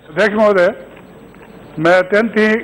अध्यक्ष महोदय, मैं अत्यंत ही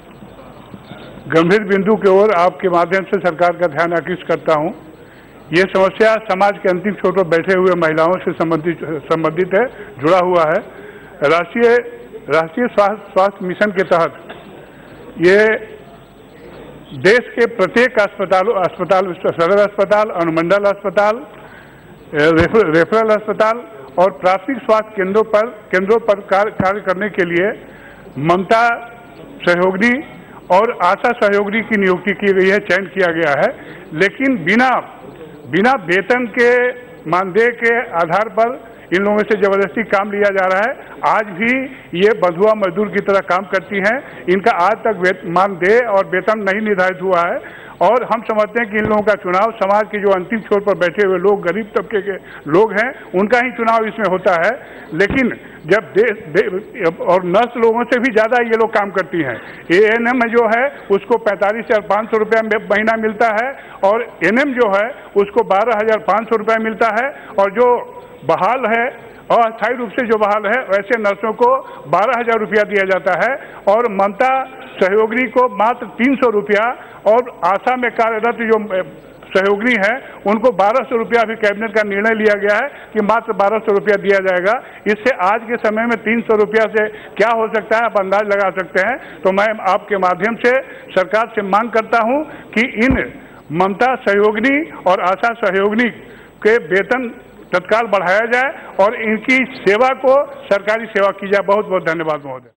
गंभीर बिंदु की ओर आपके माध्यम से सरकार का ध्यान आकृष्ट करता हूं। ये समस्या समाज के अंतिम छोर पर बैठे हुए महिलाओं से संबंधित है, जुड़ा हुआ है। राष्ट्रीय स्वास्थ्य मिशन के तहत ये देश के प्रत्येक अस्पताल, सदर अस्पताल, अनुमंडल अस्पताल, रेफरल अस्पताल और प्राथमिक स्वास्थ्य केंद्रों पर कार्य करने के लिए ममता सहयोगिनी और आशा सहयोगिनी की नियुक्ति की गई है, चयन किया गया है। लेकिन बिना वेतन के मानदेय के आधार पर इन लोगों से जबरदस्ती काम लिया जा रहा है। आज भी ये बंधुआ मजदूर की तरह काम करती हैं। इनका आज तक मानदेय और वेतन नहीं निर्धारित हुआ है और हम समझते हैं कि इन लोगों का चुनाव समाज के जो अंतिम छोर पर बैठे हुए लोग, गरीब तबके के लोग हैं, उनका ही चुनाव इसमें होता है। लेकिन जब और नर्स लोगों से भी ज़्यादा ये लोग काम करती हैं। ANM जो है उसको 45,500 रुपया महीना मिलता है और NM जो है उसको 12,500 रुपया मिलता है और जो बहाल है अस्थायी रूप से जो बहाल है वैसे नर्सों को 12,000 रुपया दिया जाता है और ममता सहयोगिनी को मात्र 300 रुपया और आशा में कार्यरत जो सहयोगिनी है उनको 1,200 रुपया भी कैबिनेट का निर्णय लिया गया है कि मात्र 1,200 रुपया दिया जाएगा। इससे आज के समय में 300 रुपया से क्या हो सकता है आप अंदाज लगा सकते हैं। तो मैं आपके माध्यम से सरकार से मांग करता हूं कि इन ममता सहयोगिनी और आशा सहयोगिनी के वेतन तत्काल बढ़ाया जाए और इनकी सेवा को सरकारी सेवा की जाए। बहुत बहुत धन्यवाद महोदय।